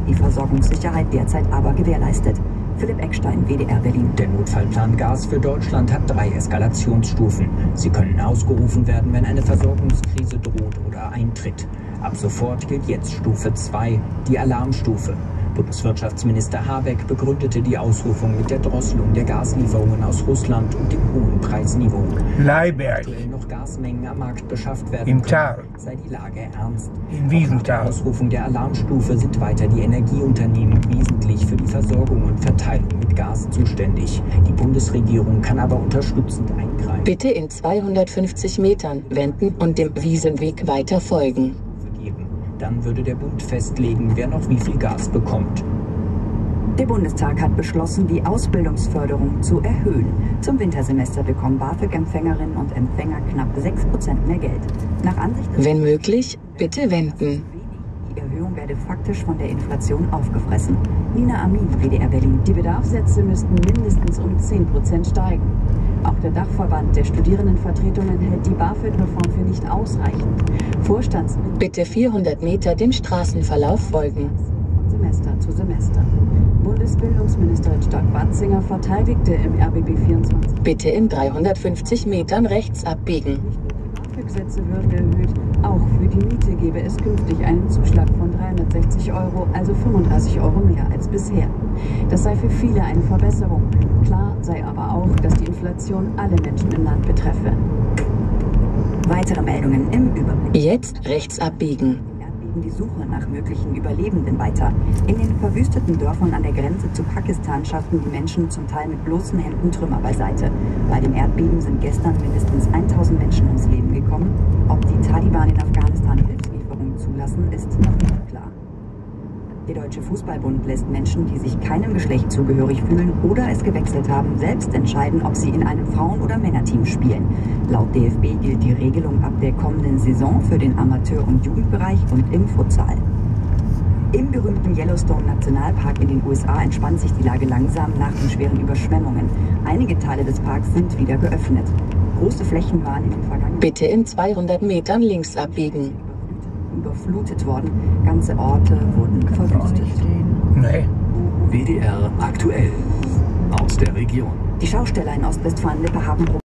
die Versorgungssicherheit derzeit aber gewährleistet. Philipp Eckstein, WDR Berlin. Der Notfallplan Gas für Deutschland hat 3 Eskalationsstufen. Sie können ausgerufen werden, wenn eine Versorgungskrise droht oder eintritt. Ab sofort gilt jetzt Stufe 2, die Alarmstufe. Bundeswirtschaftsminister Habeck begründete die Ausrufung mit der Drosselung der Gaslieferungen aus Russland und dem hohen Preisniveau. Leiberg. Aktuell noch Gasmengen am Markt beschafft werden Im können, Tal. sei die Lage ernst. Im Wiesental. Nach der Ausrufung der Alarmstufe sind weiter die Energieunternehmen wesentlich für die Versorgung und Verteilung mit Gas zuständig. Die Bundesregierung kann aber unterstützend eingreifen. Bitte in 250 Metern wenden und dem Wiesenweg weiter folgen. Dann würde der Bund festlegen, wer noch wie viel Gas bekommt. Der Bundestag hat beschlossen, die Ausbildungsförderung zu erhöhen. Zum Wintersemester bekommen BAföG-Empfängerinnen und Empfänger knapp 6% mehr Geld. Nach Ansicht des Wenn möglich, bitte wenden. Die Erhöhung werde faktisch von der Inflation aufgefressen. Nina Amin, WDR Berlin. Die Bedarfssätze müssten mindestens um 10% steigen. Auch der Dachverband der Studierendenvertretungen hält die BAföG-Reform für nicht ausreichend. Bitte 400 Meter dem Straßenverlauf folgen. Semester zu Semester. Bundesbildungsministerin Stark-Watzinger verteidigte im RBB 24. Bitte in 350 Metern rechts abbiegen. BAföG-Sätze würden erhöht. Auch für die Miete gäbe es künftig einen Zuschlag von 360 €, also 35 € mehr als bisher. Das sei für viele eine Verbesserung. Klar sei aber auch, dass die Inflation alle Menschen im Land betreffe. Weitere Meldungen im Überblick. Jetzt rechts abbiegen. Die Suche nach möglichen Überlebenden weiter. In den verwüsteten Dörfern an der Grenze zu Pakistan schafften die Menschen zum Teil mit bloßen Händen Trümmer beiseite. Bei dem Erdbeben sind gestern mindestens 1000 Menschen ums Leben gekommen. Ob die Taliban in Afghanistan Hilfslieferungen zulassen, ist noch nicht klar. Der Deutsche Fußballbund lässt Menschen, die sich keinem Geschlecht zugehörig fühlen oder es gewechselt haben, selbst entscheiden, ob sie in einem Frauen- oder Männerteam spielen. Laut DFB gilt die Regelung ab der kommenden Saison für den Amateur- und Jugendbereich und im Futsal. Im berühmten Yellowstone-Nationalpark in den USA entspannt sich die Lage langsam nach den schweren Überschwemmungen. Einige Teile des Parks sind wieder geöffnet. Große Flächen waren in den vergangenen... Bitte in 200 Metern links abbiegen. ...überflutet worden. Ganze Orte wurden verwüstet. Nee. WDR aktuell aus der Region. Die Schausteller in Ostwestfalen-Lippe haben